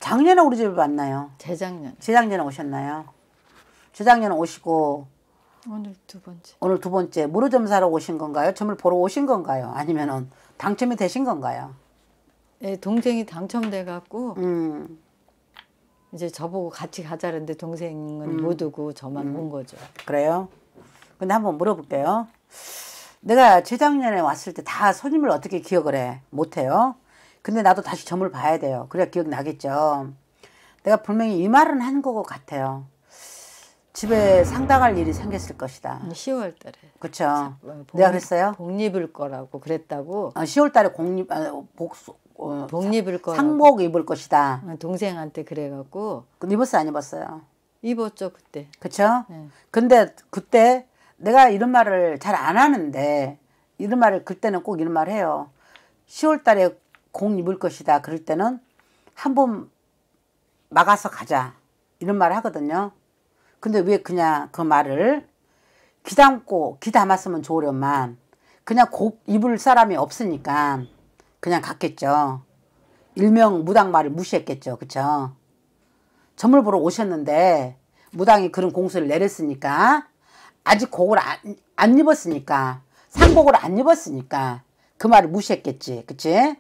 작년에 우리 집에 왔나요? 재작년. 재작년에 오셨나요? 재작년에 오시고 오늘 두 번째. 오늘 두 번째 무료점 사러 오신 건가요? 점을 보러 오신 건가요? 아니면은 당첨이 되신 건가요? 예, 동생이 당첨돼 갖고 이제 저보고 같이 가자는데 동생은 못 오고 저만 온 거죠. 그래요? 근데 한번 물어볼게요. 내가 재작년에 왔을 때 다 손님을 어떻게 기억을 해? 못해요. 근데 나도 다시 점을 봐야 돼요. 그래야 기억나겠죠. 내가 분명히 이 말은 한 것 같아요. 집에 상당할 일이 생겼을 것이다. 10월 달에. 그렇죠. 내가 그랬어요? 복 입을 거라고 그랬다고. 10월 달에 복 입을 거라고. 상복 입을 것이다. 동생한테 그래갖고. 입었어요, 안 입었어요? 입었죠, 그때. 그렇죠? 네. 근데 그때 내가 이런 말을 잘 안 하는데 이런 말을 그때는 꼭 이런 말을 해요. 10월 달에 공 입을 것이다. 그럴 때는 한번 막아서 가자. 이런 말을 하거든요. 근데 왜 그냥 그 말을 귀 담았으면 좋으련만 그냥 곡 입을 사람이 없으니까 그냥 갔겠죠. 일명 무당 말을 무시했겠죠. 그쵸? 점을 보러 오셨는데 무당이 그런 공수를 내렸으니까 아직 곡을 안 입었으니까 상복을 안 입었으니까 그 말을 무시했겠지. 그치?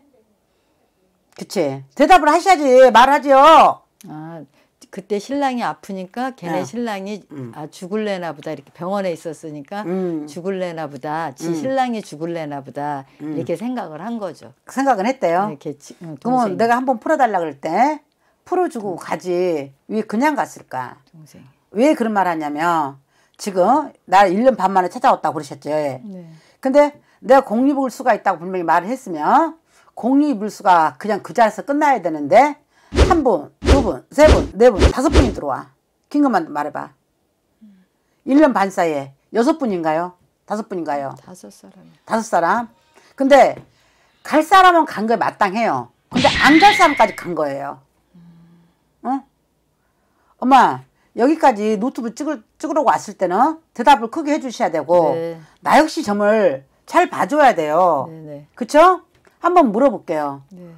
그치? 대답을 하셔야지. 말하죠. 아, 그때 신랑이 아프니까 걔네 신랑이 죽을래나 보다 이렇게 병원에 있었으니까 죽을래나 보다 신랑이 죽을래나 보다 이렇게 생각을 한 거죠. 그 생각은 했대요. 이렇게 그러면 내가 한번 풀어달라 그럴 때 풀어주고 가지 왜 그냥 갔을까? 동생. 왜 그런 말 하냐면 지금 나 1년 반 만에 찾아왔다고 그러셨죠. 네. 근데 내가 공립을 수가 있다고 분명히 말을 했으면 공립을 수가 그냥 그 자리에서 끝나야 되는데 한 분, 두 분, 세 분, 네 분, 다섯 분이 들어와. 긴 것만 말해봐. 1년 반 사이에 6분인가요? 5분인가요? 5사람. 5사람. 근데 갈 사람은 간 거에 마땅해요. 근데 안 갈 사람까지 간 거예요. 어? 엄마 여기까지 노트북 찍으려고 왔을 때는 대답을 크게 해주셔야 되고 네. 나 역시 점을 잘 봐줘야 돼요. 네네. 그쵸? 한번 물어볼게요. 네.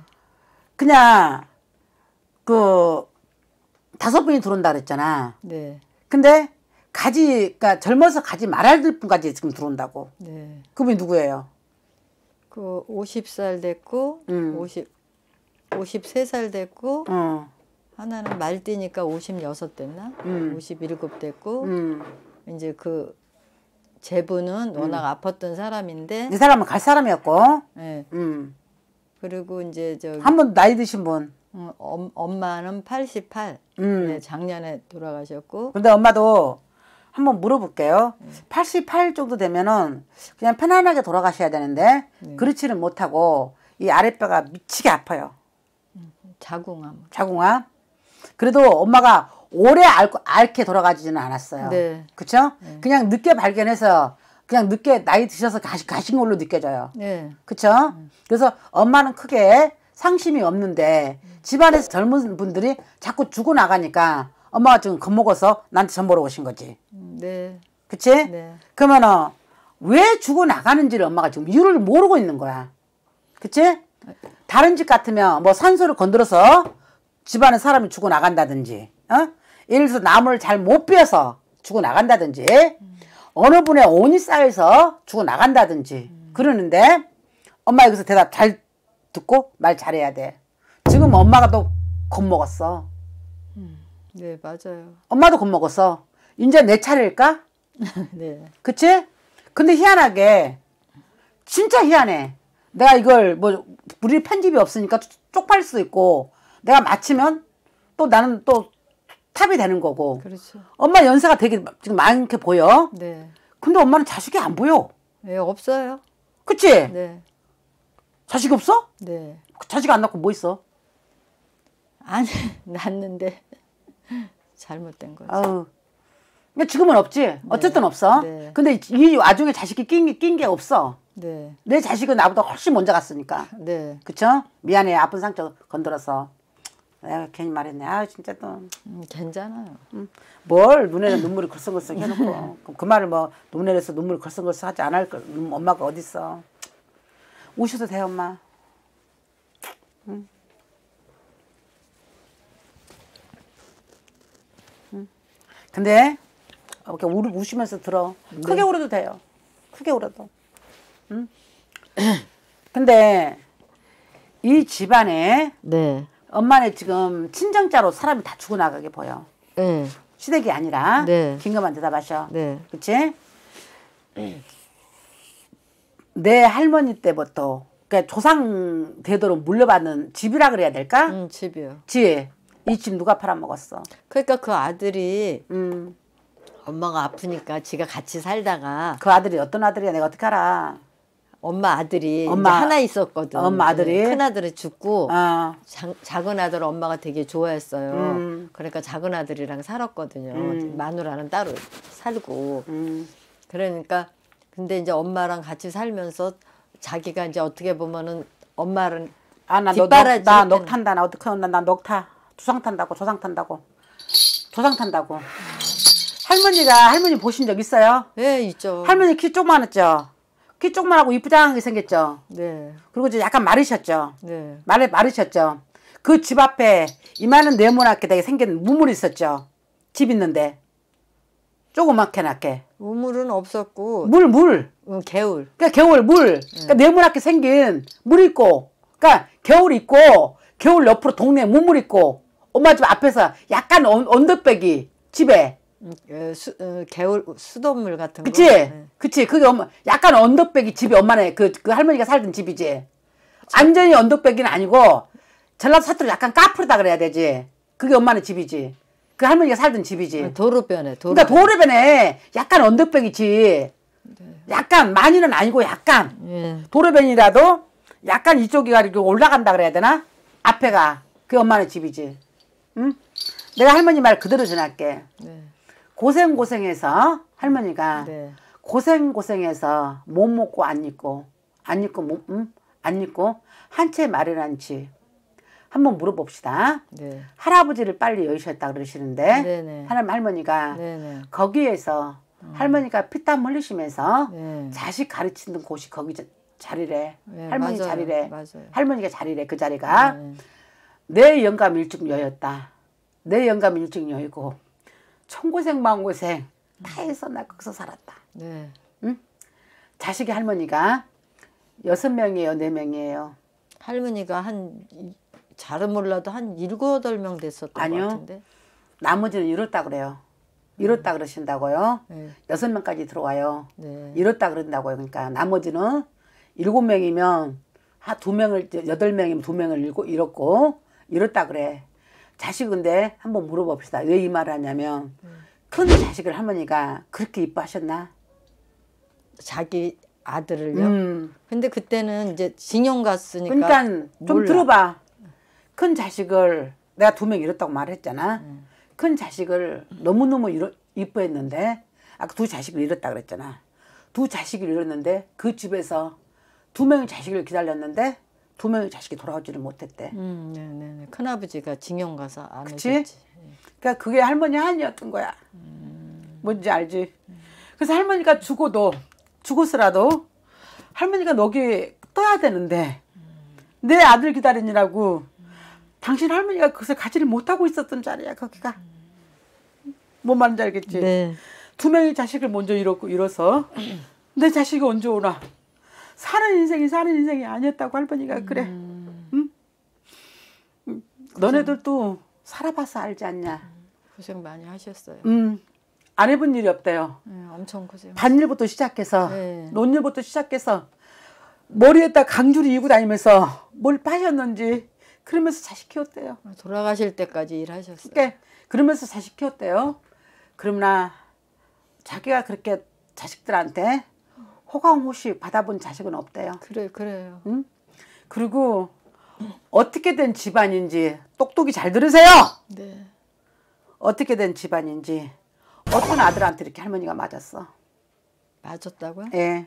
그냥 그 5분이 들어온다 그랬잖아. 네. 근데 그러니까 젊어서 가지 말아야 될 분까지 지금 들어온다고. 네. 그분이 누구예요? 그 50살 됐고 53살 됐고 하나는 말띠니까 56 됐나? 57 됐고 이제 그 제부는 워낙 아팠던 사람인데 이 사람은 갈 사람이었고. 네. 그리고 이제 저기 한 번 나이 드신 분. 엄마는 88. 네, 작년에 돌아가셨고. 근데 엄마도 한번 물어볼게요. 88 정도 되면은 그냥 편안하게 돌아가셔야 되는데 그렇지는 못하고 이 아랫배가 미치게 아파요. 자궁암. 자궁암. 그래도 엄마가 오래 앓게 돌아가지는 않았어요. 네. 그쵸? 그냥 늦게 발견해서 그냥 늦게 나이 드셔서 가신 걸로 느껴져요. 네. 그쵸? 그래서 엄마는 크게 상심이 없는데 집안에서 젊은 분들이 자꾸 죽어나가니까 엄마가 지금 겁먹어서 나한테 점 보러 오신 거지. 네. 그치? 네. 그러면은 왜 죽어나가는지를 엄마가 지금 이유를 모르고 있는 거야. 그치? 다른 집 같으면 뭐 산소를 건드려서 집안에 사람이 죽어나간다든지, 예를 들어서 나무를 잘 못 베어서 죽어나간다든지, 어느 분의 온이 쌓여서 죽어나간다든지, 그러는데, 엄마 여기서 대답 잘 듣고 말 잘해야 돼. 지금 엄마가 또 겁먹었어. 네, 맞아요. 엄마도 겁먹었어. 이제 내 차례일까? 네. 그치? 근데 희한하게, 진짜 희한해. 내가 이걸 뭐, 우리 편집이 없으니까 쪽팔릴 수도 있고, 내가 맞히면 또 나는 또 탑이 되는 거고. 그렇죠. 엄마 연세가 되게 지금 많게 보여. 네. 근데 엄마는 자식이 안 보여. 네, 없어요. 그치? 네. 자식 없어? 네. 자식 안 낳고 뭐 있어? 아니, 낳는데 잘못된 거죠. 아우. 근데 지금은 없지? 어쨌든 없어. 네. 근데 이 와중에 자식이 낀 게 없어. 네. 내 자식은 나보다 훨씬 먼저 갔으니까. 네. 그쵸? 미안해. 아픈 상처 건드려서. 내가 괜히 말했네. 아, 진짜 또. 괜찮아요. 뭘 눈에는 눈물이 걸썽걸썽 해놓고. 그럼 그 말을 뭐 눈에서 눈물이 걸썽걸썽 하지 않을 걸. 엄마가 어딨어. 우셔도 돼, 엄마. 응. 근데 이렇게 우시면서 들어. 크게 울어도 돼요. 크게 울어도. 응? 근데 이 집안에 네. 엄마네 지금 친정자로 사람이 다 죽어나가게 보여. 네. 시댁이 아니라. 네. 긴가만 대답하셔. 네. 그치? 내 할머니 때부터 그러니까 조상 대도로 물려받는 집이라 그래야 될까? 집이요. 집. 이 집 누가 팔아먹었어? 그러니까 그 아들이 엄마가 아프니까 지가 같이 살다가 그 아들이 어떤 아들이야? 내가 어떻게 알아? 엄마 아들이 이제 하나 있었거든. 엄마 아들이? 큰 아들이 죽고 어. 작은 아들 엄마가 되게 좋아했어요. 그러니까 작은 아들이랑 살았거든요. 마누라는 따로 살고. 그러니까 근데 이제 엄마랑 같이 살면서 자기가 이제 어떻게 보면은 엄마는 나 뒷바라지 넋 탄다. 나 어떻게 나 넋 타. 조상 탄다고. 할머니 보신 적 있어요? 네, 있죠. 할머니 키 조그만했죠? 키 조그만하고 이쁘장하게 생겼죠? 네. 그리고 이제 약간 마르셨죠? 네. 마르셨죠? 그 집 앞에 이마는 네모나게 되게 생긴 우물이 있었죠? 집 있는데. 조그맣게 낮게. 우물은 없었고. 물. 개울. 그러니까 겨울 물. 그러니까 네모나게 생긴 물 있고. 그러니까 겨울 있고, 겨울 옆으로 동네에 우물 있고, 엄마 집 앞에서 약간 언덕배기 집에. 개울 수돗물 같은 그치? 거. 네. 그치? 그게 약간 언덕배기 집이 엄마네, 그 할머니가 살던 집이지. 완전히 언덕배기는 아니고, 전라도 사투리 약간 까프르다 그래야 되지. 그게 엄마네 집이지. 그 할머니가 살던 집이지. 도로변에. 그러니까 도로변에 약간 언덕배기지. 약간, 많이는 아니고 약간. 예. 도로변이라도 약간 이쪽이 가지고 올라간다 그래야 되나? 앞에가. 그게 엄마네 집이지. 응? 내가 할머니 말 그대로 전할게. 네. 고생해서 할머니가 네. 고생해서 못 먹고 안 입고 안 입고 한 채 마련한 집 한번 물어봅시다. 네. 할아버지를 빨리 여의셨다 그러시는데 네네. 할머니가 네네. 거기에서 할머니가 피땀 흘리시면서 네. 자식 가르치는 곳이 거기 자리래. 네, 할머니 맞아요. 자리래. 맞아요. 할머니가 자리래. 그 자리가 네. 내 영감 일찍 여였다. 내 영감 일찍 여이고 천고생 마음고생 다 해서 나 거기서 살았다. 네. 응? 자식이 할머니가 6명이에요, 4명이에요. 할머니가 잘은 몰라도 한 7, 8명 됐었던 아니요. 것 같은데. 나머지는 이렇다 그래요. 이렇다 그러신다고요. 네. 6명까지 들어와요. 네. 이렇다 그런다고요. 그러니까 나머지는 7명이면 2명을 8명이면 2명을 잃었고 이렇다 그래. 자식인데 한번 물어봅시다. 왜 이 말을 하냐면 큰 자식을 할머니가 그렇게 이뻐하셨나? 자기 아들을요? 근데 그때는 이제 징용 갔으니까. 그러니까 좀 몰라. 들어봐. 큰 자식을 내가 2명 잃었다고 말했잖아. 큰 자식을 너무너무 이뻐했는데 아까 2 자식을 잃었다 그랬잖아. 2 자식을 잃었는데 그 집에서 2명의 자식을 기다렸는데 2명의 자식이 돌아오지를 못했대. 네네. 큰아버지가 징용 가서 안 그치? 오셨지. 그러니까 그게 할머니 한이었던 거야. 뭔지 알지? 그래서 할머니가 죽었으라도 할머니가 너기 떠야 되는데 내 아들 기다리느라고 당신 할머니가 그것을 가지를 못하고 있었던 자리야 거기가. 뭔 말인지 알겠지? 네. 2명의 자식을 먼저 잃어서 내 자식이 언제 오나. 사는 인생이 아니었다고 할머니가 그래. 응? 너네들도 살아봐서 알지 않냐. 고생 많이 하셨어요. 안 해본 일이 없대요. 네, 엄청 고생. 밭일부터 시작해서 네. 논일부터 시작해서 머리에다 강줄이 이고 다니면서 뭘 파셨는지 그러면서 자식 키웠대요. 돌아가실 때까지 일하셨어요. 그러니까 그러면서 자식 키웠대요. 그러나 자기가 그렇게 자식들한테 호강호식 받아본 자식은 없대요. 그래요. 응? 그리고 어떻게 된 집안인지 똑똑히 잘 들으세요. 네. 어떻게 된 집안인지 어떤 아들한테 이렇게 할머니가 맞았어. 맞았다고요? 예.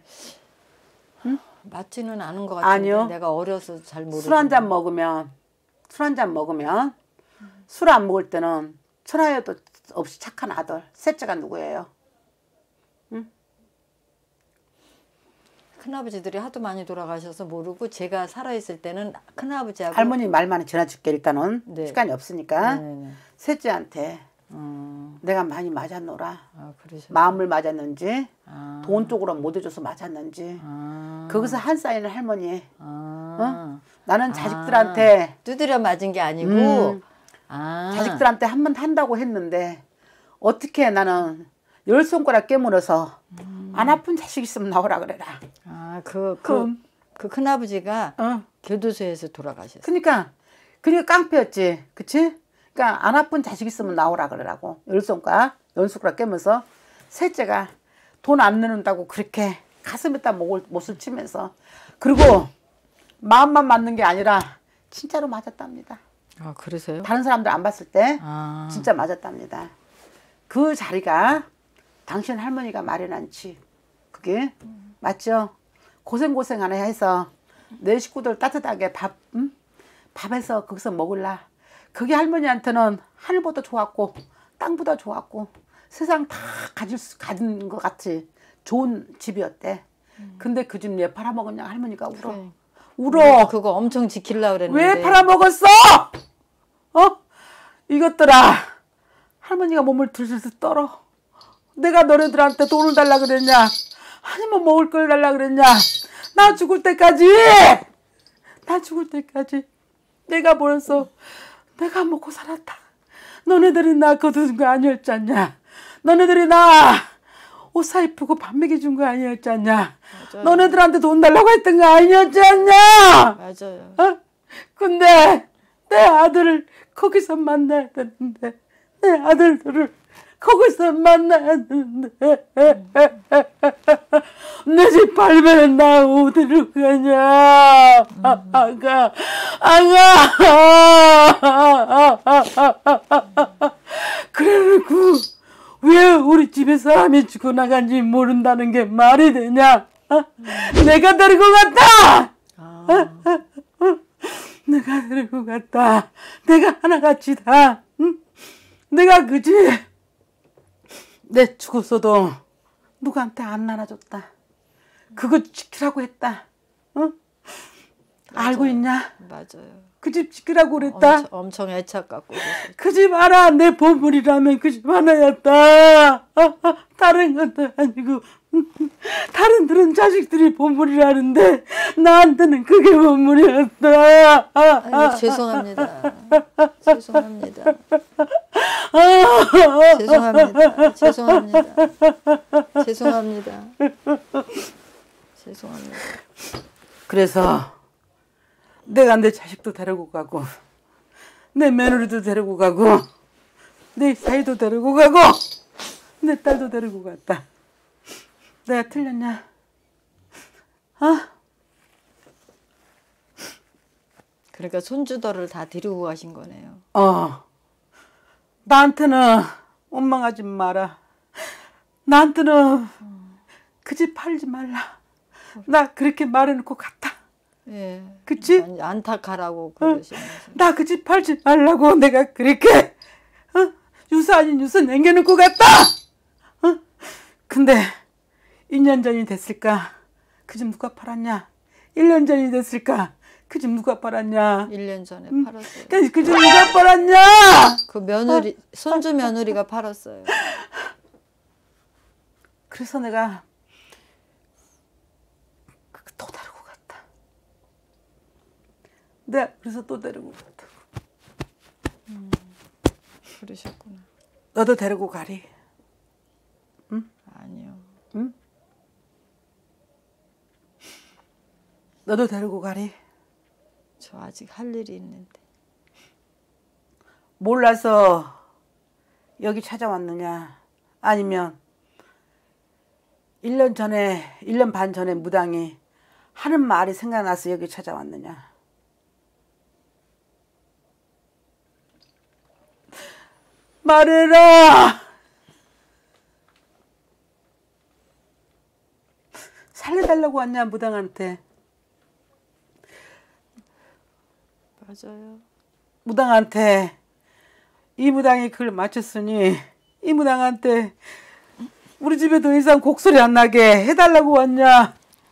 맞지는 않은 것 같은데. 아니요. 내가 어려서 잘 모르고. 술 한 잔 먹으면 술 안 먹을 때는 천하에도 없이 착한 아들. 셋째가 누구예요? 큰아버지들이 하도 많이 돌아가셔서 모르고 제가 살아있을 때는 큰아버지하고 할머니 말만 전해줄게 일단은 네. 시간이 없으니까 네네. 셋째한테 내가 많이 맞았노라. 아, 마음을 맞았는지 아. 돈 쪽으로 못 해줘서 맞았는지 거기서 한 쌓이는 할머니. 나는 자식들한테 두드려 맞은 게 아니고 자식들한테 한 번 한다고 했는데 어떻게 나는 10손가락 깨물어서 안 아픈 자식 있으면 나오라 그래라. 그 큰아버지가 교도소에서 돌아가셨어요. 그러니까 깡패였지. 그치? 그러니까 안 아픈 자식 있으면 나오라 그러라고. 10손가락 깨면서 셋째가 돈 안 내는다고 그렇게 가슴에다 못을 치면서 그리고 마음만 맞는 게 아니라 진짜로 맞았답니다. 아, 그러세요? 다른 사람들 안 봤을 때 진짜 맞았답니다. 그 자리가 당신 할머니가 마련한 집. 그게 맞죠? 고생 하나 해서 내 식구들 따뜻하게 밥해서 거기서 먹을라. 그게 할머니한테는 하늘보다 좋았고 땅보다 좋았고 세상 다 가진 것 같이 좋은 집이었대. 근데 그 집 왜 팔아먹었냐 할머니가 울어. 그래. 울어. 그거 엄청 지키려고 그랬는데. 왜 팔아먹었어? 이것들아. 할머니가 몸을 들들들 떨어. 내가 너네들한테 돈을 달라 그랬냐? 아니면 먹을 걸 달라 그랬냐? 나 죽을 때까지 내가 벌었어. 내가 먹고 살았다. 너네들이 나 거둔 거 아니었잖냐? 너네들이 나 옷 사 입히고 밥 먹여준 거 아니었잖냐? 맞아요. 너네들한테 돈 달라고 했던 거 아니었잖냐? 맞아요. 근데 내 아들을 거기서 만나야 되는데 내 아들들을 거기서 만나야 되는데 내 집 팔면 나 어디로 가냐? 아가 그래놓고 왜 우리 집에 사람이 죽어나간지 모른다는 게 말이 되냐? 내가 데리고 갔다. 내가 데리고 갔다. 내가 하나같이다. 내가 그지? 내 죽었어도 누구한테 안 나눠줬다. 그거 지키라고 했다. 알고 있냐? 맞아요. 그 집 지키라고 그랬다. 엄청 애착 갖고. 그 집 하나 내 보물이라면 그 집 하나였다. 다른 것도 아니고 다른들은 자식들이 보물이라는데 나한테는 그게 보물이었다. 아니, 죄송합니다. 죄송합니다. 그래서 내가 내 자식도 데리고 가고 내 며느리도 데리고 가고 내 사이도 데리고 가고 내 딸도 데리고 갔다. 내가 틀렸냐? 그러니까 손주들을 다 데리고 가신 거네요. 나한테는 원망하지 마라. 나한테는 그 집 팔지 말라. 나 그렇게 말해놓고 갔다. 예. 그치? 안타까라고 그러시면서. 나 그 집 팔지 말라고 내가 그렇게 유서 아닌 유서 남겨놓고 갔다. 근데 2년 전이 됐을까? 그 집 누가 팔았냐? 1년 전이 됐을까? 그 집 누가 팔았냐? 1년 전에 팔았어요. 그 집 누가 팔았냐? 그 며느리, 손주 며느리가 팔았어요. 그래서 내가 또 데리고 갔다. 내가 그래서 또 데리고 갔다. 그러셨구나. 너도 데리고 가리. 응? 아니요. 응? 너도 데리고 가리. 저 아직 할 일이 있는데. 몰라서 여기 찾아왔느냐? 아니면 1년 반 전에 무당이 하는 말이 생각나서 여기 찾아왔느냐? 말해라! 살려달라고 왔냐, 무당한테? 맞아요. 무당한테 이 무당이 그걸 맞췄으니 이 무당한테 우리 집에 더 이상 곡소리 안 나게 해달라고 왔냐?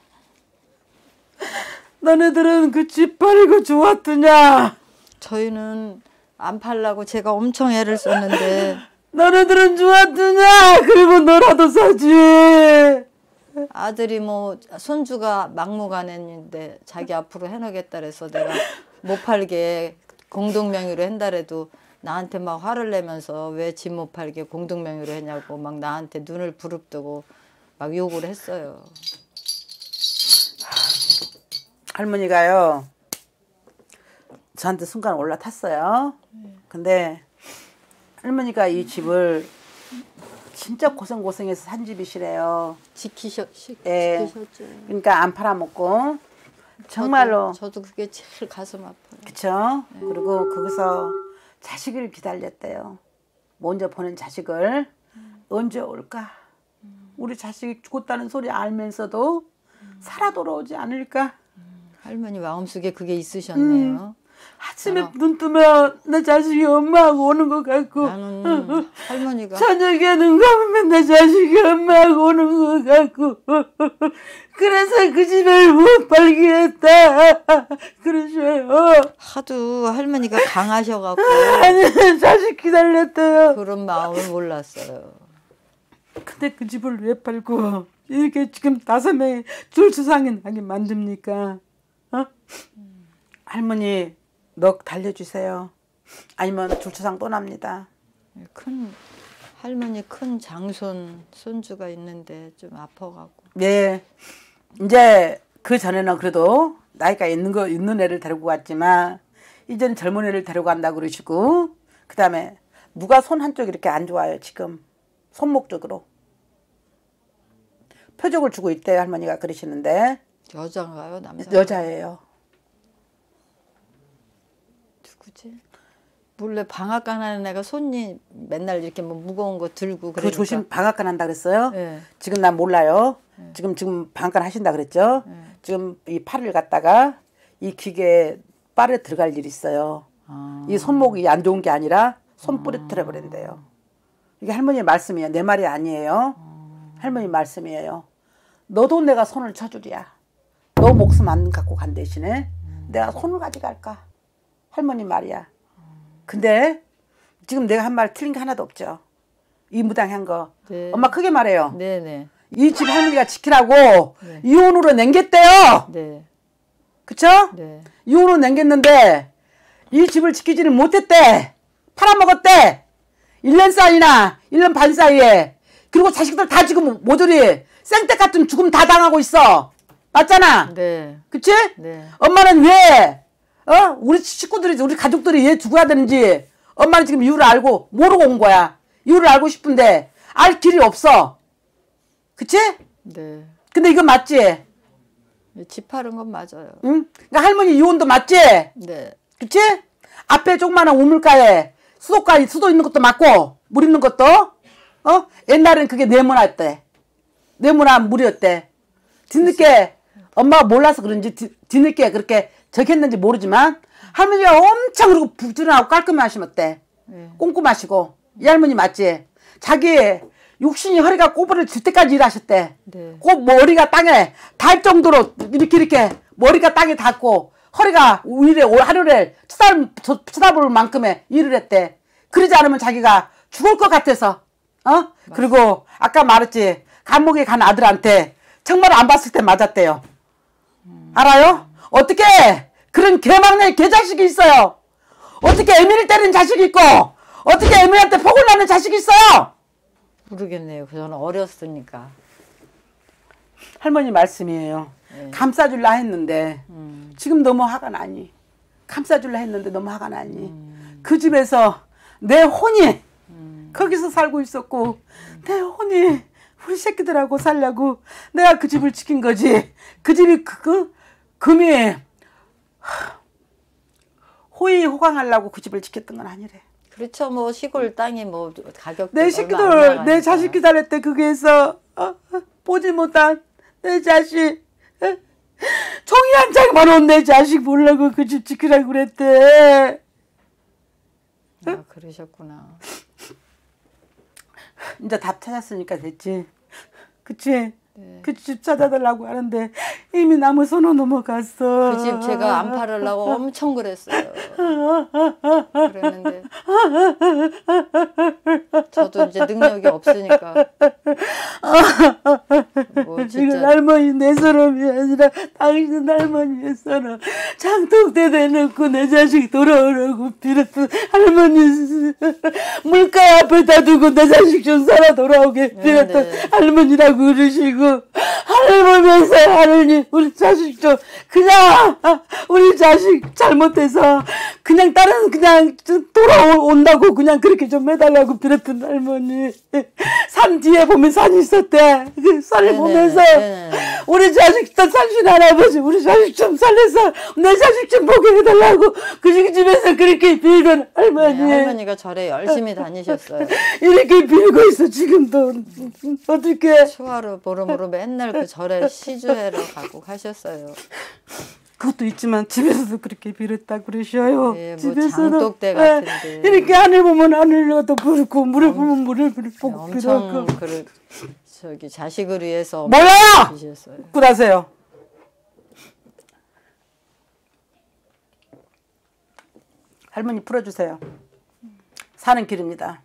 너네들은 그 집 팔고 좋았더냐? 저희는 안 팔라고 제가 엄청 애를 썼는데 너네들은 좋았느냐? 그리고 너라도 사지. 아들이 뭐 손주가 막무가내인데 자기 앞으로 해놓겠다 그래서 내가 못 팔게 공동명의로 한다래도 나한테 막 화를 내면서 왜 집 못 팔게 공동명의로 했냐고 막 나한테 눈을 부릅뜨고 막 욕을 했어요. 할머니가요 저한테 순간 올라탔어요. 근데 할머니가 이 집을 진짜 고생해서 산 집이시래요. 지키셨죠. 그러니까 안 팔아먹고 정말로. 저도 그게 제일 가슴 아파요. 그쵸? 그리고 거기서 자식을 기다렸대요. 먼저 보낸 자식을 언제 올까? 우리 자식이 죽었다는 소리 알면서도 살아 돌아오지 않을까? 할머니 마음속에 그게 있으셨네요. 아침에 눈 뜨면 내 자식이 엄마하고 오는 것 같고 나는 할머니가 저녁에 눈 감으면 내 자식이 엄마하고 오는 것 같고 그래서 그 집을 못 팔게 했다 그러셔요. 하도 할머니가 강하셔갖고 아니 자식 기다렸대요. 그런 마음을 몰랐어요. 근데 그 집을 왜 팔고 이렇게 지금 5명이 줄수상이 나게 만듭니까? 어? 할머니 넋 달려주세요. 아니면 줄수상 또 납니다. 할머니 큰 장손 손주가 있는데 좀 아파갖고. 네. 이제 그 전에는 그래도 나이가 있는 애를 데리고 갔지만 이제는 젊은 애를 데리고 간다고 그러시고 그다음에 누가 손 한쪽 이렇게 안 좋아요 지금 손목 쪽으로 표적을 주고 있대요. 할머니가 그러시는데. 여자인가요? 남자인가요? 여자예요. 누구지? 몰래 방앗간 하는 애가 손이 맨날 이렇게 뭐 무거운 거 들고 그러니까. 그거 조심 방앗간 한다 그랬어요? 네. 지금 난 몰라요. 네. 지금 방앗간 하신다 그랬죠? 네. 지금 이 팔을 갖다가 이 기계에 빨에 들어갈 일이 있어요. 이 손목이 안 좋은 게 아니라 손뿌리 틀어버린대요. 이게 할머니 말씀이에요. 내 말이 아니에요. 할머니 말씀이에요. 너도 내가 손을 쳐주랴. 너 목숨 안 갖고 간 대신에 내가 손을 가져갈까? 할머니 말이야. 근데 지금 내가 한 말 틀린 게 하나도 없죠. 이 무당한 거. 네. 엄마 크게 말해요. 네네. 이 집 할머니가 지키라고 네. 이혼으로 남겼대요. 네. 그쵸? 네. 이혼으로 남겼는데 이 집을 지키지를 못했대. 팔아먹었대. 1년 사이나 1년 반 사이에. 그리고 자식들 다 지금 모조리 생떼 같은 죽음 다 당하고 있어. 맞잖아. 네. 그치? 네. 엄마는 왜 우리 식구들이 우리 가족들이 왜 죽어야 되는지 엄마는 지금 이유를 알고 모르고 온 거야. 이유를 알고 싶은데 알 길이 없어. 그치? 네. 근데 이건 맞지? 집 파는 건 맞아요. 응? 그러니까 할머니 이혼도 맞지? 네. 그치? 앞에 조그마한 우물가에 수도 있는 것도 맞고 물 있는 것도 옛날엔 그게 네모났대. 네모난 물이었대. 뒤늦게 엄마가 몰라서 그런지 뒤늦게 그렇게 적혔는지 모르지만 할머니가 엄청 그리고 부지런하고 깔끔하시었대. 꼼꼼하시고. 이 할머니 맞지? 자기 육신이 허리가 꼬부를 질 때까지 일하셨대. 네. 꼭 머리가 땅에 닿을 정도로 이렇게 머리가 땅에 닿고 허리가 위에 하루를 쳐다볼 만큼의 일을 했대. 그러지 않으면 자기가 죽을 것 같아서. 그리고 아까 말했지. 감옥에 간 아들한테 정말 안 봤을 때 맞았대요. 알아요? 어떻게 그런 개막내 개자식이 있어요? 어떻게 애미를 때리는 자식이 있고 어떻게 애미한테 폭을 나는 자식이 있어요? 모르겠네요. 저는 어렸으니까. 할머니 말씀이에요. 네. 감싸줄라 했는데 지금 너무 화가 나니. 감싸줄라 했는데 너무 화가 나니. 그 집에서 내 혼이 거기서 살고 있었고 내 혼이 우리 새끼들하고 살려고 내가 그 집을 지킨 거지. 그 집이 금이 호의호강하려고 그 집을 지켰던 건 아니래. 그렇죠. 뭐 시골 땅이 뭐 가격도 내 새끼들 내 자식 기다릴 때 거기에서 보지 못한 내 자식 종이 한 장만 온 내 자식 보려고 그 집 지키라고 그랬대. 아, 그러셨구나. 이제 답 찾았으니까 됐지. 그치? 그 집 찾아달라고 하는데 이미 나무 손으로 넘어갔어. 그 집 제가 안 팔으려고 엄청 그랬어요. 그랬는데 저도 이제 능력이 없으니까 뭐 진짜 이건 할머니 내 사람이 아니라 당신 할머니의 사람. 장독대 대놓고 내 자식 돌아오라고 빌었던 할머니 물가 앞에다 두고 내 자식 좀 살아 돌아오게 빌었던 할머니라고 그러시고 할머니면서 하느님 우리 자식 좀 그냥 우리 자식 잘못해서 그냥 다른 그냥 돌아온다고 그냥 그렇게 좀 해달라고 빌었던 할머니. 산 뒤에 보면 산이 있었대. 그 산을 보면서 우리 자식 당신 할아버지 우리 자식 좀 살려서 내 자식 좀 보게 해달라고 그 집에서 그렇게 빌던 할머니. 할머니가 절에 열심히 다니셨어요. 이렇게 빌고 있어 지금도. 어떻게 추하루 보름으로 맨날 그 절에 시주회로 가고 가셨어요. 그것도 있지만 집에서도 그렇게 빌었다 그러셔요. 예, 뭐 집에서는 장독대 같은데 이렇게 하늘 보면 하늘로도 부르고 물을 보면 물을 보고 엄청 빌었고. 저기 자식을 위해서 몰라요. 비셨어요. 굿하세요. 할머니 풀어주세요. 사는 길입니다.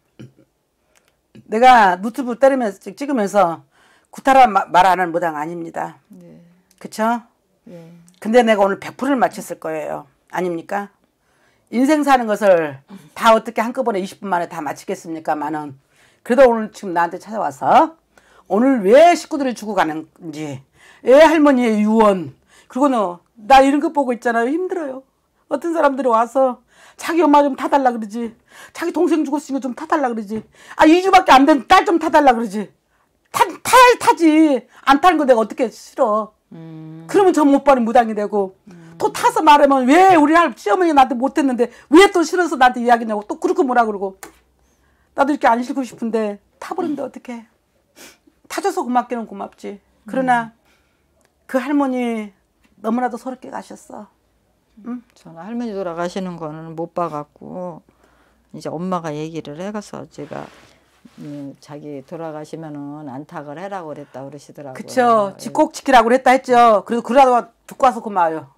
내가 유튜브 때리면서 찍으면서 구타라 말 안 하는 무당 아닙니다. 네. 그쵸? 네. 근데 내가 오늘 100%를 맞췄을 거예요. 아닙니까? 인생 사는 것을 다 어떻게 한꺼번에 20분 만에 다 마치겠습니까만은 그래도 오늘 지금 나한테 찾아와서 오늘 왜 식구들이 죽어가는지 왜 할머니의 유언 그리고 나 이런 거 보고 있잖아요. 힘들어요. 어떤 사람들이 와서 자기 엄마 좀 타달라 그러지. 자기 동생 죽었으니까 좀 타달라 그러지. 아 2주밖에 안 된 딸 좀 타달라 그러지. 타지. 안 타는 거 내가 어떻게 싫어. 그러면 저 못바른 무당이 되고 또 타서 말하면 왜 우리 시어머니 나한테 못했는데 왜 또 싫어서 나한테 이야기냐고 또 그렇게 뭐라 그러고 나도 이렇게 안 싫고 싶은데 타버린데 어떡해. 타줘서 고맙기는 고맙지. 그러나 그 할머니 너무나도 서럽게 가셨어. 응? 저는 할머니 돌아가시는 거는 못 봐갖고 이제 엄마가 얘기를 해가서 제가 자기 돌아가시면은 안탁을 해라고 그랬다 그러시더라고요. 그쵸. 꼭 지키라고 그랬다 했죠. 그래도 그러다가 듣고 와서 고마워요.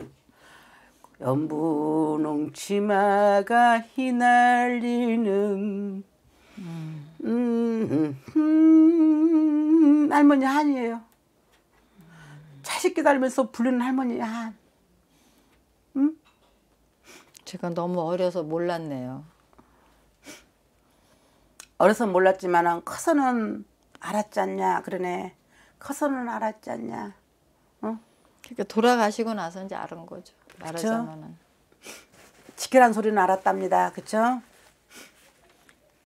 연분홍 치마가 휘날리는 할머니 한이에요. 자식 기다리면서 부르는 할머니 한. 응? 제가 너무 어려서 몰랐네요. 어려서 몰랐지만은 커서는 알았지 않냐 그러네. 커서는 알았지 않냐. 어? 그러니까 돌아가시고 나서 이제 알은 거죠. 말하자면은. 지키란 소리는 알았답니다. 그쵸?